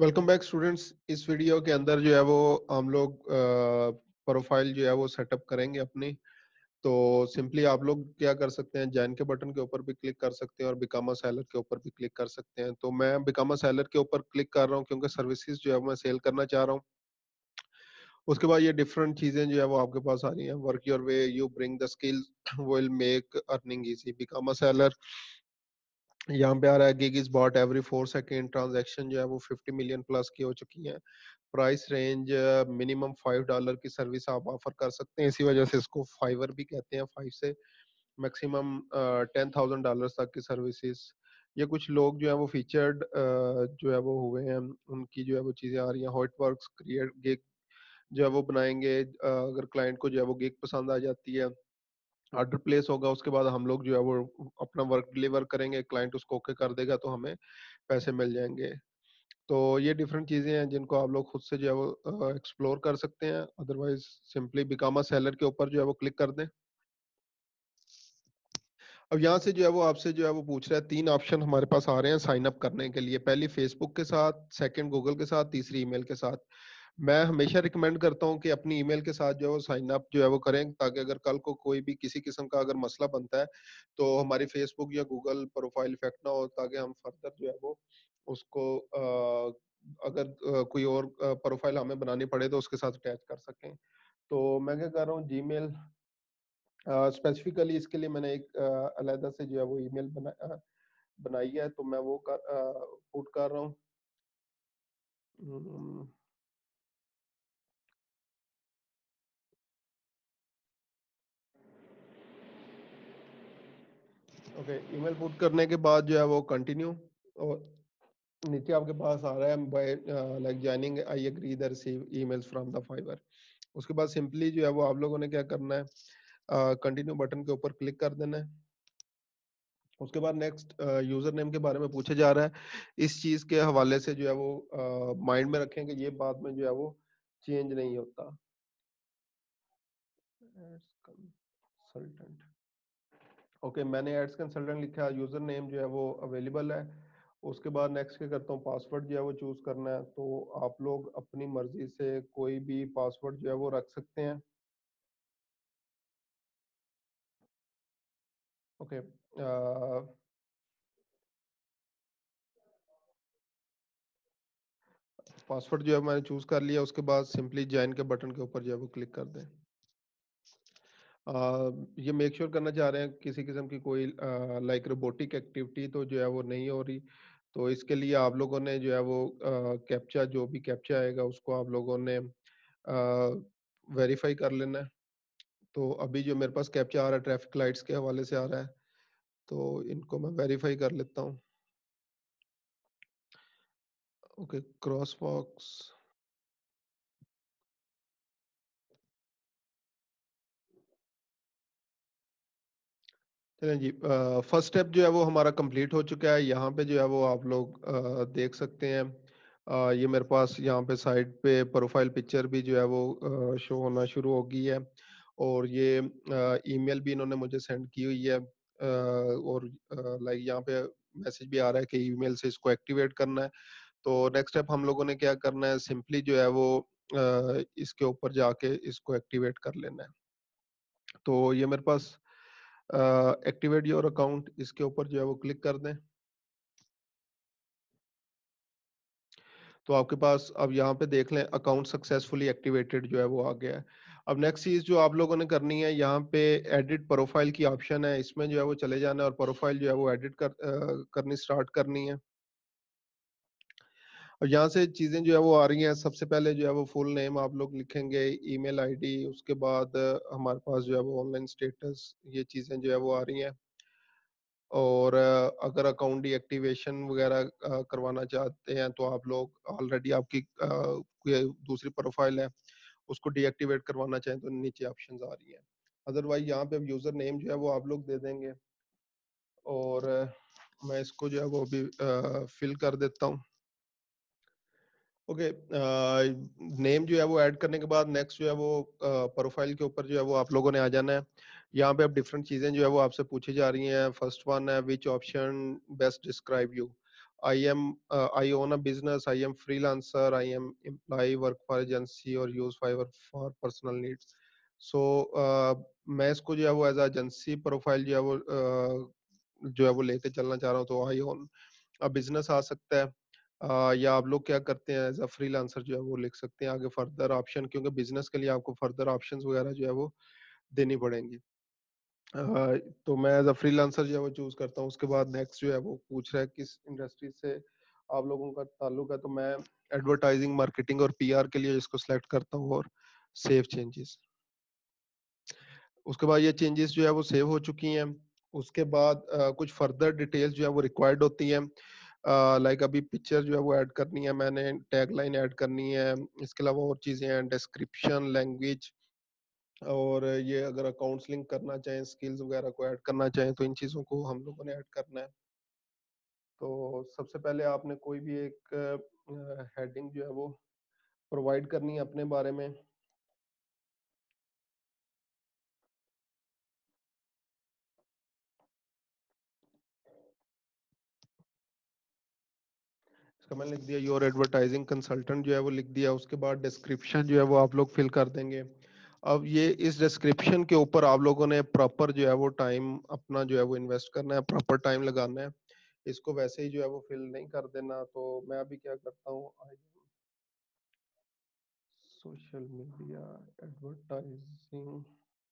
Welcome back students. इस video के अंदर जो है वो हम लोग प्रोफाइल जो है वो सेटअप करेंगे अपनी। तो सिंपली आप लोग क्या कर सकते हैं, जॉइन के बटन के ऊपर भी क्लिक कर सकते हैं और बिकम अ सेलर के ऊपर भी क्लिक कर सकते हैं। तो मैं बिकम अ सेलर के ऊपर क्लिक कर रहा हूँ क्योंकि सर्विसेज जो है वो मैं सेल करना चाह रहा हूँ। उसके बाद ये डिफरेंट चीजें जो है वो आपके पास आ रही हैं। Work your way, you bring the skills will make earning easy, become a seller. यहाँ पे आ रहा है gig is bought every 4 second, transaction जो है वो 50 मिलियन प्लस की हो चुकी है। प्राइस रेंज मिनिमम $5 की सर्विस आप ऑफर कर सकते हैं, इसी वजह से इसको फाइवर भी कहते हैं। 5 से मैक्सिमम $10,000 तक की सर्विसेज। ये कुछ लोग जो है वो फीचर्ड जो है वो हुए हैं, उनकी जो है वो चीजें आ रही हैं। हॉट वर्क्स क्रिएट गिग जो है वो बनाएंगे। अगर क्लाइंट को जो है वो गिग पसंद आ जाती है, ऑर्डर प्लेस होगा, उसके बाद हम लोग जो है वो अपना वर्क डिलीवर करेंगे, क्लाइंट उसको ओके कर देगा तो हमें पैसे मिल जाएंगे। तो ये डिफरेंट चीजें हैं जिनको आप लोग खुद से जो है वो एक्सप्लोर कर सकते हैं। Otherwise simply become a seller के ऊपर जो है वो क्लिक कर दें। अब यहाँ से जो है वो आपसे जो है वो पूछ रहा है, 3 ऑप्शन हमारे पास आ रहे हैं साइन अप करने के लिए। पहली फेसबुक के साथ, सेकंड गूगल के साथ, तीसरी ईमेल के साथ। मैं हमेशा रिकमेंड करता हूँ कि अपनी ईमेल के साथ जो है वो साइन अप जो है वो करें, ताकि अगर कल को कोई भी किसी किस्म का अगर मसला बनता है तो हमारी फेसबुक या गूगल प्रोफाइल इफेक्ट ना हो, ताकि हम फर्दर जो है वो उसको अगर कोई और प्रोफाइल हमें बनानी पड़े तो उसके साथ अटैच कर सकें। तो मैं क्या कर रहा हूँ, जीमेल स्पेसिफिकली इसके लिए मैंने एक अलहदा से जो है वो ईमेल बनाई है, तो मैं वो पुट कर रहा हूँ। ओके, ईमेल पुट करने के बाद जो है वो कंटिन्यू, और नीचे आपके पास आ रहा है by like joining I agree the receive emails from the Fiverr. उसके बाद सिंपली जो है वो आप लोगों ने क्या करना है, कंटिन्यू बटन के ऊपर क्लिक कर देना है। उसके बाद नेक्स्ट यूजर नेम के बारे में पूछा जा रहा है। इस चीज के हवाले से जो है वो माइंड में रखें कि ये बाद में जो है वो चेंज नहीं होता। कंसल्टेंट, ओके, मैंने एड्स कंसल्टेंट लिखा, यूजर नेम जो है वो अवेलेबल है। उसके बाद नेक्स्ट क्या करता हूँ, पासवर्ड जो है वो चूज करना है। तो आप लोग अपनी मर्जी से कोई भी पासवर्ड जो है वो रख सकते हैं। ओके, पासवर्ड जो है मैंने चूज कर लिया। उसके बाद सिंपली ज्वाइन के बटन के ऊपर जो है वो क्लिक कर दें। ये मेक श्योर करना चाह रहे हैं किसी किस्म की कोई लाइक रोबोटिक एक्टिविटी तो जो है वो नहीं हो रही। तो इसके लिए आप लोगों ने जो है वो कैप्चा, जो भी कैप्चा आएगा उसको आप लोगों ने वेरीफाई कर लेना है। तो अभी जो मेरे पास कैप्चा आ रहा है ट्रैफिक लाइट्स के हवाले से आ रहा है, तो इनको मैं वेरीफाई कर लेता हूँ। ओके, क्रॉस बॉक्स, चलें जी। फर्स्ट स्टेप जो है वो हमारा कंप्लीट हो चुका है। यहाँ पे जो है वो आप लोग देख सकते हैं। ये मेरे पास यहाँ पे साइड पे प्रोफाइल पिक्चर भी जो है वो शो होना शुरू हो गई है। और ये ईमेल भी इन्होंने मुझे सेंड की हुई है। और लाइक यहाँ पे मैसेज भी आ रहा है कि ईमेल से इसको एक्टिवेट करना है। तो नेक्स्ट स्टेप हम लोगों ने क्या करना है, सिंपली जो है वो इसके ऊपर जाके इसको एक्टिवेट कर लेना है। तो ये मेरे पास एक्टिवेट योर अकाउंट, इसके ऊपर जो है वो क्लिक कर दें। तो आपके पास अब यहाँ पे देख लें अकाउंट सक्सेसफुली एक्टिवेटेड जो है वो आ गया है। अब नेक्स्ट चीज जो आप लोगों ने करनी है, यहाँ पे एडिट प्रोफाइल की ऑप्शन है, इसमें जो है वो चले जाना है और प्रोफाइल जो है वो एडिट करनी स्टार्ट करनी है। और यहाँ से चीजें जो है वो आ रही हैं। सबसे पहले जो है वो फुल नेम आप लोग लिखेंगे, ईमेल आईडी, उसके बाद हमारे पास जो है वो ऑनलाइन स्टेटस, ये चीजें जो है वो आ रही हैं। और अगर अकाउंट डीएक्टिवेशन वगैरह करवाना चाहते हैं तो आप लोग ऑलरेडी आपकी कोई दूसरी प्रोफाइल है उसको डीएक्टिवेट करवाना चाहें तो नीचे ऑप्शंस आ रही हैं। अदरवाइज यहाँ पे यूजर नेम जो है वो आप लोग दे देंगे। और मैं इसको जो है वो अभी फिल कर देता हूँ। ओके, नेम जो है वो ऐड करने के बाद नेक्स्ट जो है वो प्रोफाइल के ऊपर जो है वो आप लोगों ने आ जाना है। यहाँ पे अब डिफरेंट चीजें जो है वो आपसे पूछी जा रही हैं। फर्स्ट वन है which option best describe you. I own a business, I am freelancer, I am employee, work for agency और use Fiverr for personal needs. So मैं इसको जो है वो एज एजेंसी प्रोफाइल जो है वो जो है वो लेके चलना चाह रहा हूँ, तो आई ओन बिजनेस आ सकता है। या आप लोग क्या करते हैं एज अ फ्रीलांसर जो है वो लिख सकते हैं आगे फर्दर ऑप्शन, क्योंकि बिजनेस के लिए आपको फर्दर ऑप्शंस वगैरह जो है वो देनी पड़ेंगी। तो मैं एज अ फ्रीलांसर जो है वो चूज करता हूँ। उसके बाद नेक्स्ट जो है वो पूछ रहा है किस इंडस्ट्री से आप लोगों का ताल्लुक है, तो मैं एडवर्टाइजिंग, मार्केटिंग और पीआर के लिए इसको सिलेक्ट करता हूँ और सेव चेंजेस। उसके बाद ये चेंजेस जो है वो सेव हो चुकी हैं। उसके बाद कुछ फर्दर डिटेल्स जो है वो रिक्वायर्ड होती हैं। लाइक अभी पिक्चर जो है वो ऐड करनी है, मैंने टैगलाइन ऐड करनी है, इसके अलावा और चीज़ें हैं, डिस्क्रिप्शन, लैंग्वेज, और ये अगर अकाउंट्स लिंक करना चाहें, स्किल्स वगैरह को ऐड करना चाहें, तो इन चीज़ों को हम लोगों ने ऐड करना है। तो सबसे पहले आपने कोई भी एक हेडिंग जो है वो प्रोवाइड करनी है अपने बारे में। इसका मैंने लिख दिया योर एडवर्टाइजिंग कंसल्टेंट जो है वो लिख दिया। उसके बाद डिस्क्रिप्शन जो है वो आप लोग फिल कर देंगे। अब ये इस डिस्क्रिप्शन के ऊपर आप लोगों ने प्रॉपर जो है वो टाइम अपना जो है वो इन्वेस्ट करना है, प्रॉपर टाइम लगाना है। इसको वैसे ही जो है वो फिल नहीं कर देना। तो मैं अभी क्या करता हूँ, सोशल मीडिया एडवर्टाइजिंग,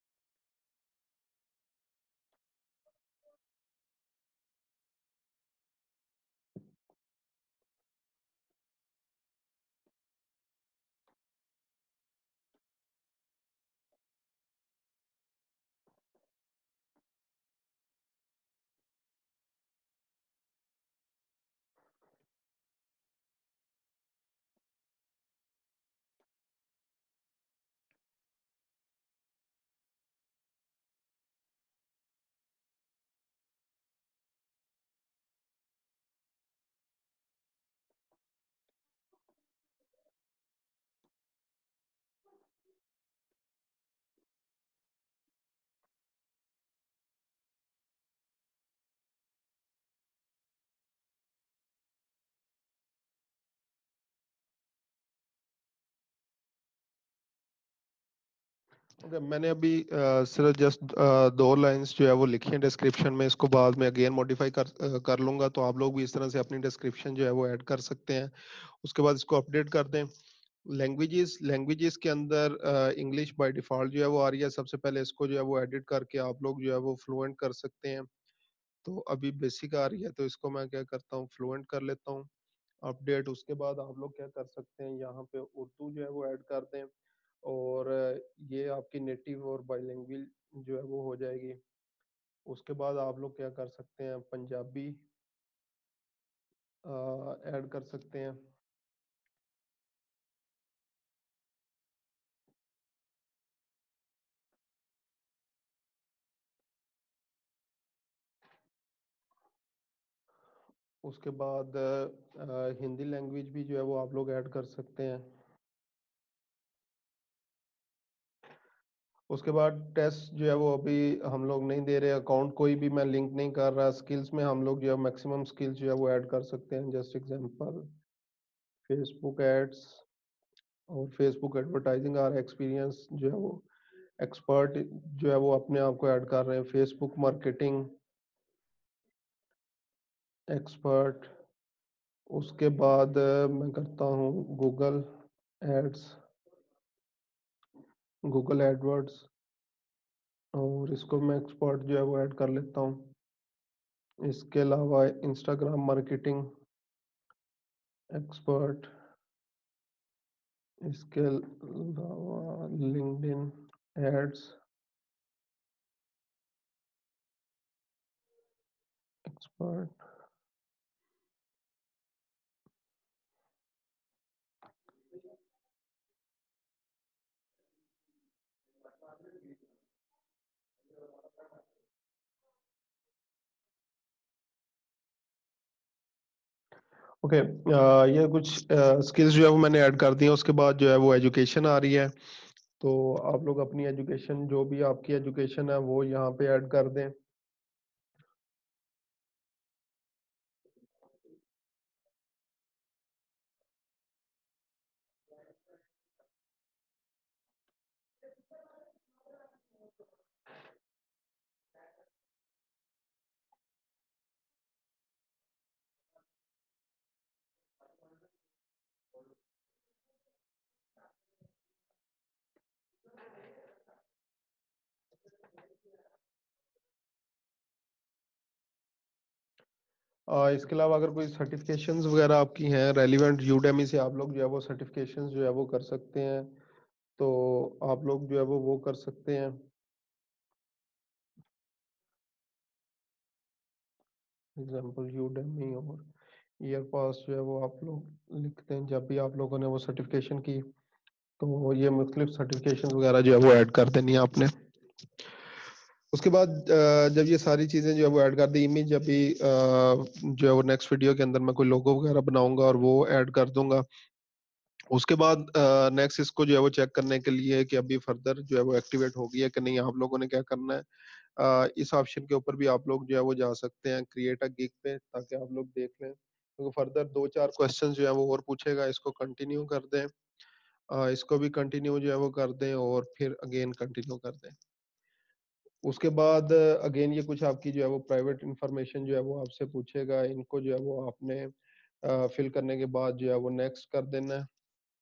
ओके। मैंने अभी सिर्फ जस्ट दो लाइंस जो है वो लिखी हैं डिस्क्रिप्शन में। इसको बाद में अगेन मॉडिफाई कर लूंगा, तो आप लोग भी इस तरह से अपनी डिस्क्रिप्शन जो है वो ऐड कर सकते हैं। उसके बाद इसको अपडेट कर दें। लैंग्वेजेस, लैंग्वेजेस के अंदर इंग्लिश बाय डिफॉल्ट जो है वो आ रही है। सबसे पहले इसको जो है वो एडिट करके आप लोग जो है वो फ्लुएंट कर सकते हैं। तो अभी बेसिक आ रही है, तो इसको मैं क्या करता हूँ, फ्लुएंट कर लेता हूँ, अपडेट। उसके बाद आप लोग क्या कर सकते हैं, यहाँ पे उर्दू जो है वो ऐड कर दें, और ये आपकी नेटिव और बाइलिंगुअल जो है वो हो जाएगी। उसके बाद आप लोग क्या कर सकते हैं, पंजाबी ऐड कर सकते हैं। उसके बाद हिंदी लैंग्वेज भी जो है वो आप लोग ऐड कर सकते हैं। उसके बाद टेस्ट जो है वो अभी हम लोग नहीं दे रहे, अकाउंट कोई भी मैं लिंक नहीं कर रहा। स्किल्स में हम लोग जो है मैक्सिमम स्किल्स जो है वो ऐड कर सकते हैं। जस्ट एग्जांपल फेसबुक एड्स और फेसबुक एडवर्टाइजिंग और एक्सपीरियंस जो है वो एक्सपर्ट जो है वो अपने आप को ऐड कर रहे हैं। Facebook marketing expert. उसके बाद मैं करता हूँ गूगल एड्स, गूगल एडवर्ड्स, और इसको मैं एक्सपर्ट जो है वो ऐड कर लेता हूँ। इसके अलावा इंस्टाग्राम मार्केटिंग एक्सपर्ट, इसके अलावा लिंक्डइन एड्स एक्सपर्ट। ओके। ये कुछ स्किल्स जो है वो मैंने ऐड कर दी है। उसके बाद जो है वो एजुकेशन आ रही है। तो आप लोग अपनी एजुकेशन, जो भी आपकी एजुकेशन है वो यहाँ पे ऐड कर दें। इसके अलावा अगर कोई सर्टिफिकेशंस वगैरह आपकी हैं रेलिवेंट, यूडेमी से आप लोग जो है वो सर्टिफिकेशंस जो है वो कर सकते हैं। तो आप लोग जो है वो कर सकते हैं। एग्जाम्पल यूडेमी और ईयर पास जो है वो आप लोग लिखते हैं जब भी आप लोगों ने वो सर्टिफिकेशन की। तो ये मुख्तलिफ सर्टिफिकेशन वगैरह जो है वो ऐड कर देनी है आपने। उसके बाद जब ये सारी चीज़ें जो है वो ऐड कर दी, इमेज अभी जो है वो नेक्स्ट वीडियो के अंदर मैं कोई लोगो वगैरह बनाऊंगा और वो ऐड कर दूंगा। उसके बाद नेक्स्ट इसको जो है वो चेक करने के लिए कि अभी फर्दर जो है वो एक्टिवेट हो गई है कि नहीं, आप लोगों ने क्या करना है, इस ऑप्शन के ऊपर भी आप लोग जो है वो जा सकते हैं, क्रिएट अ गिग पे, ताकि आप लोग देख लें। तो फर्दर 2-4 क्वेश्चन जो है वो और पूछेगा, इसको कंटिन्यू कर दें। इसको भी कंटिन्यू जो है वो कर दें और फिर अगेन कंटिन्यू कर दें। उसके बाद अगेन ये कुछ आपकी जो है वो प्राइवेट इंफॉर्मेशन जो है वो आपसे पूछेगा, इनको जो है वो आपने फिल करने के बाद जो है वो नेक्स्ट कर देना है।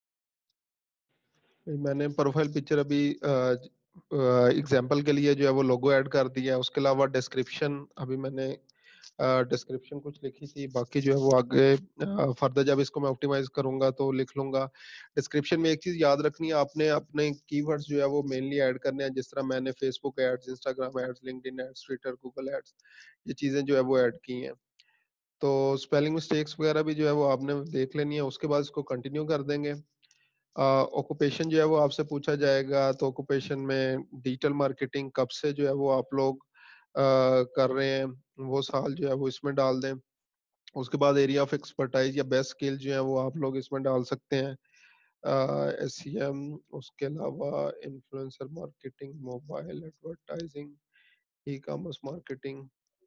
मैंने प्रोफाइल पिक्चर अभी एग्जांपल के लिए जो है वो लोगो ऐड कर दिया है। उसके अलावा डिस्क्रिप्शन अभी मैंने डिस्क्रिप्शन कुछ लिखी थी, बाकी जो है वो आगे फर्दर जब इसको मैं ऑप्टिमाइज करूंगा तो लिख लूंगा। डिस्क्रिप्शन में एक चीज याद रखनी है, आपने अपने कीवर्ड्स जो है वो मेनली ऐड करने हैं, जिस तरह मैंने Facebook ads, Instagram ads, LinkedIn ads, Twitter, Google ads, ये चीजें जो है वो ऐड की हैं। तो स्पेलिंग मिस्टेक्स वगैरह भी जो है वो आपने देख लेनी है। उसके बाद इसको कंटिन्यू कर देंगे। ऑक्यूपेशन जो है वो आपसे पूछा जाएगा, तो ऑक्यूपेशन में डिजिटल मार्केटिंग कब से जो है वो आप लोग कर रहे हैं, वो साल जो है वो इसमें डाल दें। उसके बाद एरिया ऑफ एक्सपर्टाइज या बेस्ट स्किल जो है वो आप लोग इसमें डाल सकते हैं। एसईएम, उसके अलावा influencer marketing, mobile advertising, e commerce marketing,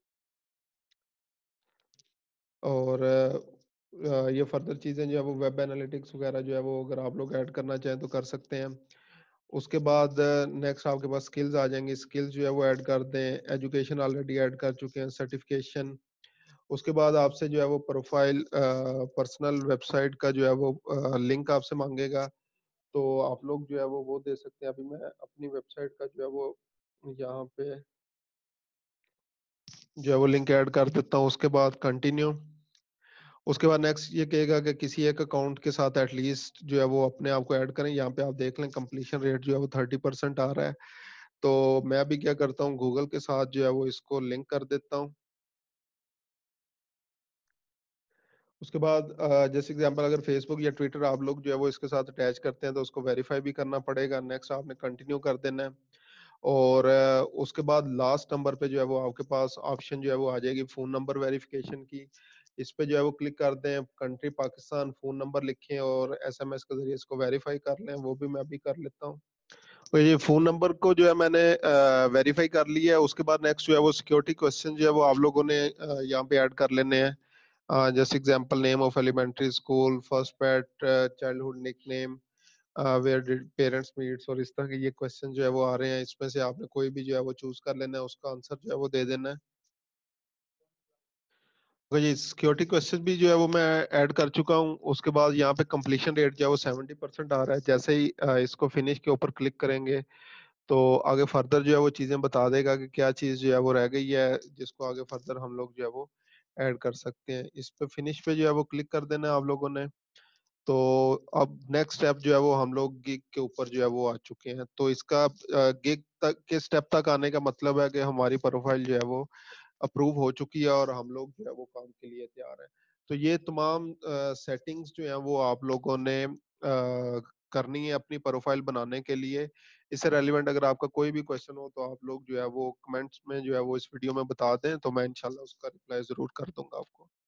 और ये फर्दर चीज़ें जो है वो वेब एनालिटिक्स वगैरह जो है वो अगर आप लोग ऐड करना चाहें तो कर सकते हैं। उसके बाद नेक्स्ट आपके पास स्किल्स आ जाएंगी, स्किल्स जो है वो ऐड कर दें। एजुकेशन ऑलरेडी ऐड कर चुके हैं, सर्टिफिकेशन। उसके बाद आपसे जो है वो प्रोफाइल पर्सनल वेबसाइट का जो है वो लिंक आपसे मांगेगा, तो आप लोग जो है वो दे सकते हैं। अभी मैं अपनी वेबसाइट का जो है वो यहाँ पे जो है वो लिंक ऐड कर देता हूँ। उसके बाद कंटिन्यू। उसके बाद नेक्स्ट ये कहेगा कि किसी एक अकाउंट के साथ एटलीस्ट जो है वो अपने आप को ऐड करें। यहाँ पे आप देख लें कंप्लीशन रेट जो है वो 30% आ रहा है। तो मैं अभी क्या करता हूँ, गूगल के साथ जो है वो इसको लिंक कर देता हूँ। उसके बाद जैसे एग्जांपल अगर फेसबुक या ट्विटर आप लोग जो है वो इसके साथ अटैच करते हैं तो उसको वेरीफाई भी करना पड़ेगा। नेक्स्ट आपने कंटिन्यू कर देना है। और उसके बाद लास्ट नंबर पे जो है वो आपके पास ऑप्शन जो है वो आ जाएगी फ़ोन नंबर वेरिफिकेशन की। इस पे जो है वो क्लिक कर दें, कंट्री पाकिस्तान, फ़ोन नंबर लिखें और एसएमएस के ज़रिए इसको वेरीफाई कर लें। वो भी मैं अभी कर लेता हूँ। तो ये फ़ोन नंबर को जो है मैंने वेरीफाई कर लिया है। उसके बाद नेक्स्ट जो है वो सिक्योरिटी क्वेश्चन जो है वो आप लोगों ने यहाँ पे ऐड कर लेने हैं। जैसे example name of elementary school, first pet, childhood nickname, where did parents meets, और इस तरह के ये क्वेश्चन जो है वो आ रहे हैं। इसमें से आपने कोई भी जो है वो चूज कर लेना है, उसका आंसर जो है वो दे देना है। तो ये सिक्योरिटी क्वेश्चन भी जो है वो मैं ऐड कर चुका हूँ। उसके बाद यहाँ पे कंप्लीशन रेट जो है वो 70% आ रहा है। जैसे ही इसको फिनिश के ऊपर क्लिक करेंगे तो आगे फर्दर जो है वो चीजें बता देगा कि क्या चीज जो है वो रह गई है, जिसको आगे फर्दर हम लोग जो है वो ऐड कर सकते हैं। इस पे फिनिश पे जो है वो क्लिक कर देना है आप लोगों ने। तो अब नेक्स्ट स्टेप जो है वो हम लोग गिग के ऊपर जो है वो आ चुके हैं। तो इसका गिग तक के स्टेप तक आने का मतलब है कि हमारी प्रोफाइल जो है वो अप्रूव हो चुकी है और हम लोग जो है वो काम के लिए तैयार हैं। तो ये तमाम सेटिंग्स जो हैं वो आप लोगों ने करनी है अपनी प्रोफाइल बनाने के लिए। इससे रेलिवेंट अगर आपका कोई भी क्वेश्चन हो तो आप लोग जो है वो कमेंट्स में जो है वो इस वीडियो में बता दें, तो मैं इंशाल्लाह उसका रिप्लाई जरूर कर दूंगा आपको।